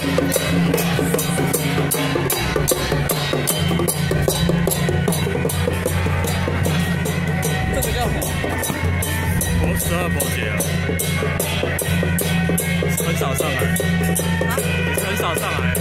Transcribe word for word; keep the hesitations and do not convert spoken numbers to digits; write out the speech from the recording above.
这个叫什么？ 佛十二佛节啊，很少上来，啊，很少上来。